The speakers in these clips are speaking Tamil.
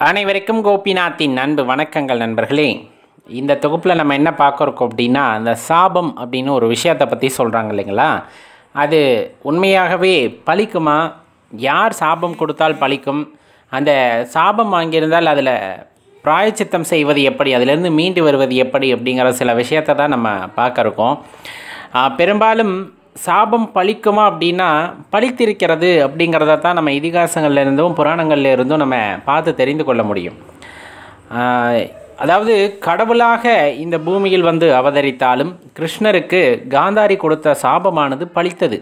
அனைவருக்கும் கோபிநாத்தின் அன்பு வணக்கங்கள் நண்பர்களே. இந்த தொகுப்பில் நம்ம என்ன பார்க்குறோம் அப்படின்னா, அந்த சாபம் அப்படின்னு ஒரு விஷயத்தை பற்றி சொல்கிறாங்க இல்லைங்களா, அது உண்மையாகவே பலிக்குமா? யார் சாபம் கொடுத்தால் பலிக்கும்? அந்த சாபம் வாங்கியிருந்தால் அதில் பிராயச்சித்தம் செய்வது எப்படி, அதிலிருந்து மீண்டு வருவது எப்படி அப்படிங்கிற சில விஷயத்தை தான் நம்ம பார்க்குறோம். பெரும்பாலும் சாபம் பலிக்குமா அப்படின்னா, பலித்திருக்கிறது அப்படிங்கிறத தான் நம்ம இதிகாசங்கள்லேருந்தும் புராணங்கள்லேருந்தும் நம்ம பார்த்து தெரிந்து கொள்ள முடியும். அதாவது கடவுளாக இந்த பூமியில் வந்து அவதரித்தாலும் கிருஷ்ணருக்கு காந்தாரி கொடுத்த சாபமானது பலித்தது.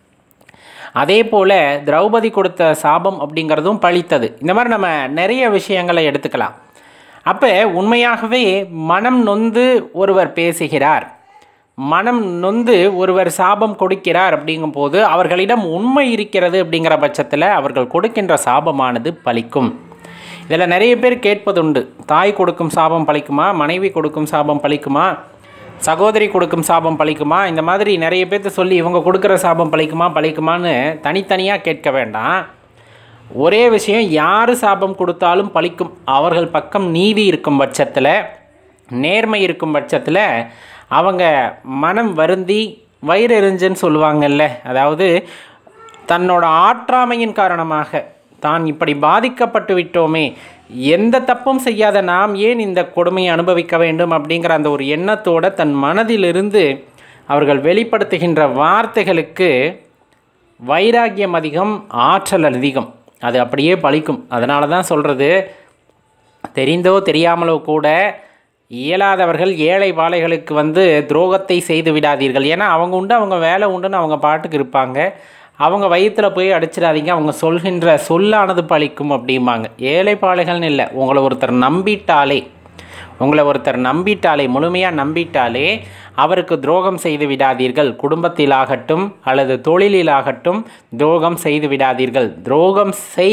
அதே போல் திரௌபதி கொடுத்த சாபம் அப்படிங்கிறதும் பலித்தது. இந்த மாதிரி நம்ம நிறைய விஷயங்களை எடுத்துக்கலாம். அப்போ உண்மையாகவே மனம் நொந்து ஒருவர் பேசுகிறார், மனம் நொந்து ஒருவர் சாபம் கொடுக்கிறார் அப்படிங்கும்போது அவர்களிடம் உண்மை இருக்கிறது அப்படிங்கிற பட்சத்தில் அவர்கள் கொடுக்கின்ற சாபமானது பலிக்கும். இதில் நிறைய பேர் கேட்பதுண்டு, தாய் கொடுக்கும் சாபம் பலிக்குமா, மனைவி கொடுக்கும் சாபம் பலிக்குமா, சகோதரி கொடுக்கும் சாபம் பலிக்குமா, இந்த மாதிரி நிறைய பேர்த்து சொல்லி இவங்க கொடுக்குற சாபம் பலிக்குமான்னு தனித்தனியாக கேட்க வேண்டாம். ஒரே விஷயம், யார் சாபம் கொடுத்தாலும் பலிக்கும். அவர்கள் பக்கம் நீதி இருக்கும் பட்சத்தில், நேர்மை இருக்கும் பட்சத்தில் அவங்க மனம் வருந்தி வயிறெறிஞ்சுன்னு சொல்லுவாங்கல்ல, அதாவது தன்னோட ஆற்றாமையின் காரணமாக தான் இப்படி பாதிக்கப்பட்டு விட்டோமே, எந்த தப்பும் செய்யாத நாம் ஏன் இந்த கொடுமையை அனுபவிக்க வேண்டும் அப்படிங்கிற அந்த ஒரு எண்ணத்தோடு தன் மனதிலிருந்து அவர்கள் வெளிப்படுத்துகின்ற வார்த்தைகளுக்கு வைராக்கியம் அதிகம், ஆற்றல் அதிகம். அது அப்படியே பலிக்கும். அதனால தான் சொல்கிறது, தெரிந்தோ தெரியாமலோ கூட இயலாதவர்கள் ஏழை வாழைகளுக்கு வந்து துரோகத்தை செய்து விடாதீர்கள். ஏன்னா அவங்க உண்டு, அவங்க வேலை உண்டுன்னு அவங்க பாட்டுக்கு இருப்பாங்க. அவங்க வயிற்றில் போய் அடிச்சிடாதீங்க, அவங்க சொல்கின்ற சொல்லானது பலிக்கும் அப்படிம்பாங்க. ஏழை பாழைகள்னு இல்லை, உங்களை ஒருத்தர் நம்பிட்டாலே முழுமையாக நம்பிட்டாலே அவருக்கு துரோகம் செய்து விடாதீர்கள். குடும்பத்திலாகட்டும் அல்லது தொழிலிலாகட்டும் துரோகம் செய்து விடாதீர்கள். துரோகம்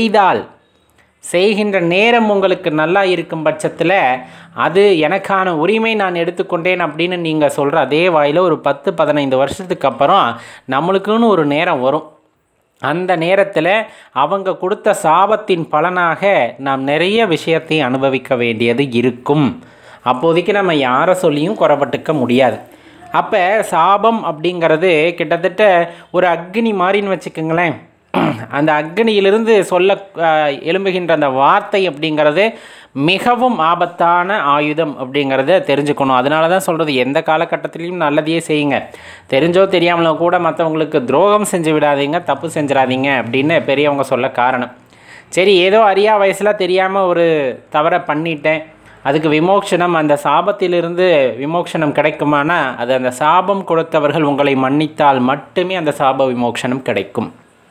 செய்கின்ற நேரம் உங்களுக்கு நல்லா இருக்கும் பட்சத்தில் அது எனக்கான உரிமை நான் எடுத்துக்கொண்டேன் அப்படின்னு நீங்கள் சொல்கிற அதே வாயில் ஒரு 10-15 வருஷத்துக்கு அப்புறம் நம்மளுக்குன்னு ஒரு நேரம் வரும். அந்த நேரத்தில் அவங்க கொடுத்த சாபத்தின் பலனாக நாம் நிறைய விஷயத்தை அனுபவிக்க வேண்டியது இருக்கும். அப்போதைக்கு நம்ம யாரை சொல்லியும் குறைபட்டுக்க முடியாது. அப்போ சாபம் அப்படிங்கிறது கிட்டத்தட்ட ஒரு அக்னி மாதிரின்னு வச்சுக்கோங்களேன். அந்த அக்னியிலிருந்து எழும்புகின்ற அந்த வார்த்தை அப்படிங்கிறது மிகவும் ஆபத்தான ஆயுதம் அப்படிங்கிறத தெரிஞ்சுக்கணும். அதனால தான் சொல்கிறது, எந்த காலகட்டத்திலையும் நல்லதையே செய்யுங்க. தெரிஞ்சோ தெரியாமலோ கூட மற்றவங்களுக்கு துரோகம் செஞ்சு விடாதீங்க, தப்பு செஞ்சிடாதீங்க அப்படின்னு பெரியவங்க சொல்ல காரணம். சரி, ஏதோ அறியா வயசில் தெரியாமல் ஒரு தவறை பண்ணிட்டேன், அதுக்கு விமோக்ஷனம், அந்த சாபத்திலிருந்து விமோக்ஷனம் கிடைக்குமானா அது அந்த சாபம் கொடுத்தவர்கள் உங்களை மன்னித்தால் மட்டுமே அந்த சாப விமோக்ஷனம் கிடைக்கும்.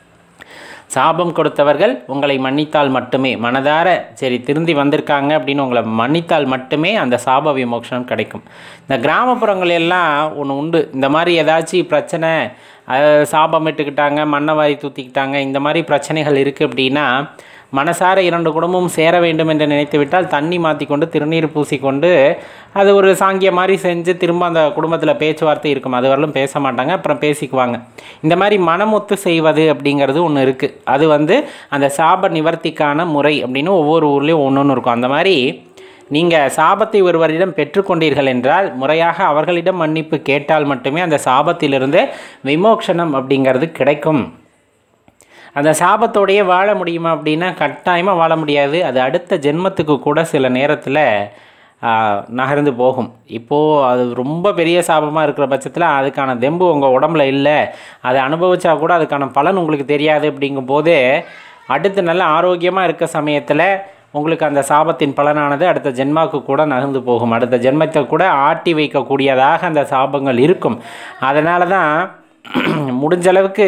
சாபம் கொடுத்தவர்கள் உங்களை மன்னித்தால் மட்டுமே, மனதார சரி திருந்தி வந்திருக்காங்க அப்படின்னு உங்களை மன்னித்தால் மட்டுமே அந்த சாப விமோக்ஷனம் கிடைக்கும். இந்த கிராமப்புறங்கள் எல்லாம் ஒன்று உண்டு, இந்த மாதிரி ஏதாச்சும் பிரச்சனை, சாபம் இட்டுக்கிட்டாங்க, மண்ணை வாரி தூத்திக்கிட்டாங்க, இந்த மாதிரி பிரச்சனைகள் இருக்குது அப்படின்னா மனசார 2 குடும்பமும் சேர வேண்டும் என்று நினைத்து விட்டால் தண்ணி மாற்றிக்கொண்டு திருநீர் பூசிக்கொண்டு அது ஒரு சாங்கிய மாதிரி செஞ்சு திரும்ப அந்த குடும்பத்தில் பேச்சுவார்த்தை இருக்கும். அது வரலும் பேச மாட்டாங்க, அப்புறம் பேசிக்குவாங்க. இந்த மாதிரி மனமொத்து செய்வது அப்படிங்கிறது ஒன்று இருக்குது. அது வந்து அந்த சாப நிவர்த்திக்கான முறை அப்படின்னு ஒவ்வொரு ஊர்லேயும் ஒன்று இருக்கும். அந்த மாதிரி நீங்கள் சாபத்தை ஒருவரிடம் பெற்றுக்கொண்டீர்கள் என்றால் முறையாக அவர்களிடம் மன்னிப்பு கேட்டால் மட்டுமே அந்த சாபத்திலிருந்து விமோக்ஷனம் அப்படிங்கிறது கிடைக்கும். அந்த சாபத்தோடையே வாழ முடியுமா அப்படின்னா கட்டாயமாக வாழ முடியாது. அது அடுத்த ஜென்மத்துக்கு கூட சில நேரத்தில் நகர்ந்து போகும். இப்போது அது ரொம்ப பெரிய சாபமாக இருக்கிற பட்சத்தில் அதுக்கான தெம்பு உங்கள் உடம்புல இல்லை, அதை அனுபவித்தா கூட அதுக்கான பலன் உங்களுக்கு தெரியாது. அப்படிங்கும்போது அடுத்து நல்ல ஆரோக்கியமாக இருக்க சமயத்தில் உங்களுக்கு அந்த சாபத்தின் பலனானது அடுத்த ஜென்மாவுக்கு கூட நகர்ந்து போகும். அடுத்த ஜென்மத்தை கூட ஆட்டி வைக்கக்கூடியதாக அந்த சாபங்கள் இருக்கும். அதனால தான் முடிஞ்சளவுக்கு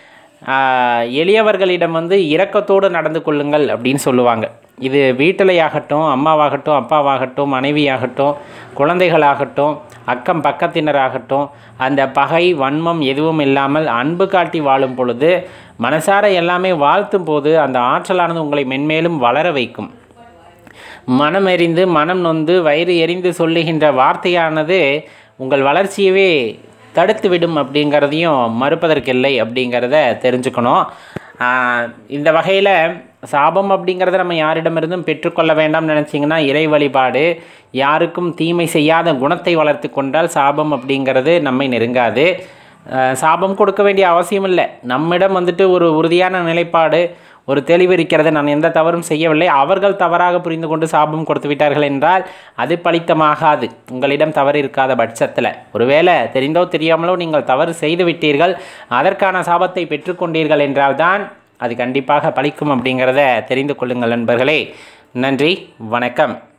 எளியவர்களிடம் வந்து இரக்கத்தோடு நடந்து கொள்ளுங்கள் அப்படின்னு சொல்லுவாங்க. இது வீட்டிலையாகட்டும், அம்மாவாகட்டும், அப்பாவாகட்டும், மனைவியாகட்டும், குழந்தைகளாகட்டும், அக்கம் பக்கத்தினராகட்டும், அந்த பகை வன்மம் எதுவும் இல்லாமல் அன்பு காட்டி வாழும் பொழுது, மனசார எல்லாமே வாழ்த்தும் போது அந்த ஆற்றலானது உங்களை மென்மேலும் வளர வைக்கும். மனம் எரிந்து மனம் நொந்து வயிறு எரிந்து சொல்லுகின்ற வார்த்தையானது உங்கள் வளர்ச்சியவே தடுத்து விடும் அப்படிங்கிறதையும் மறுப்பதற்கில்லை அப்படிங்கிறத தெரிஞ்சுக்கணும். இந்த வகையில் சாபம் அப்படிங்கிறத நம்ம யாரிடமிருந்தும் பெற்றுக்கொள்ள வேண்டாம்னு நினச்சிங்கன்னா இறை வழிபாடு, யாருக்கும் தீமை செய்யாத குணத்தை வளர்த்து கொண்டால் சாபம் அப்படிங்கிறது நம்மை நெருங்காது. சாபம் கொடுக்க வேண்டிய அவசியம் இல்லை. நம்மிடம் வந்துட்டு ஒரு உறுதியான நிலைப்பாடு, ஒரு தெளிவு இருக்கிறது, நான் எந்த தவறும் செய்யவில்லை, அவர்கள் தவறாக புரிந்து கொண்டு சாபம் கொடுத்து விட்டார்கள் என்றால் அது பலித்தமாகாது. உங்களிடம் தவறு இருக்காத பட்சத்தில், ஒருவேளை தெரிந்தோ தெரியாமலோ நீங்கள் தவறு செய்து விட்டீர்கள், அதற்கான சாபத்தை பெற்றுக்கொண்டீர்கள் என்றால்தான் அது கண்டிப்பாக பலிக்கும் அப்படிங்கிறத தெரிந்து கொள்ளுங்கள் நண்பர்களே. நன்றி, வணக்கம்.